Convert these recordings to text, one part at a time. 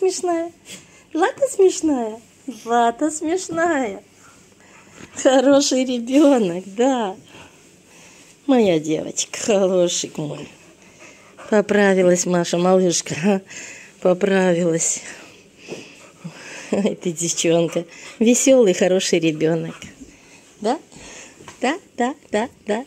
смешная. Злата смешная. Злата смешная. Хороший ребенок, да. Моя девочка, хороший мой. Поправилась Маша, малышка. Поправилась. Ай, ты девчонка. Веселый, хороший ребенок. Да? Да, да, да, да.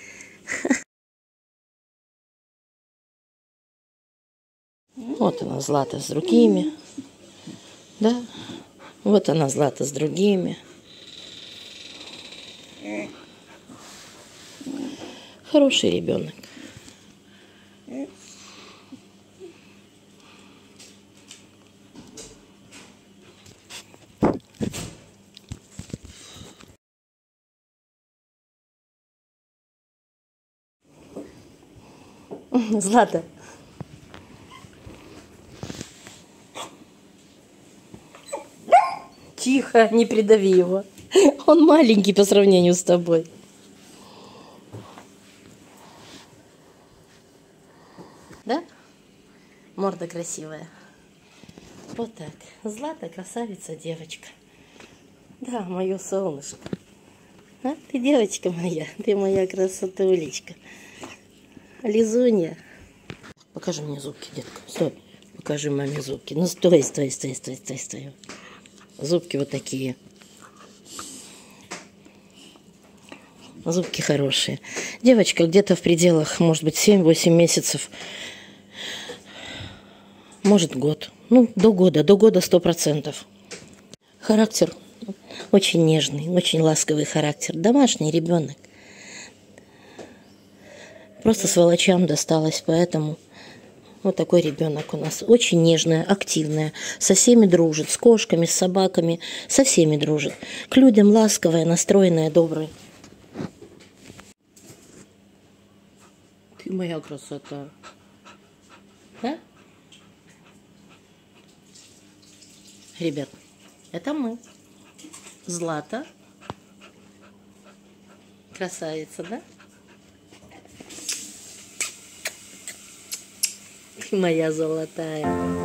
Вот она, Злата, с другими. Да? Вот она, Злата, с другими. Хороший ребенок. Злата. Тихо, не придави его. Он маленький по сравнению с тобой. Да? Морда красивая. Вот так. Злата, красавица, девочка. Да, мое солнышко. А? Ты девочка моя. Ты моя красотулечка. Лизунья. Покажи мне зубки, детка. Стой. Покажи маме зубки. Ну, стой, стой, стой, стой, стой, стой. Зубки вот такие. Зубки хорошие. Девочка где-то в пределах, может быть, 7-8 месяцев. Может, год. Ну, до года 100%. Характер очень нежный, очень ласковый характер. Домашний ребенок. Просто сволочам досталось, поэтому вот такой ребенок у нас. Очень нежная, активная, со всеми дружит, с кошками, с собаками, со всеми дружит. К людям ласковая, настроенная, добрая. Ты моя красота. Да? Ребят, это мы. Злата. Красавица, да? Ты моя золотая.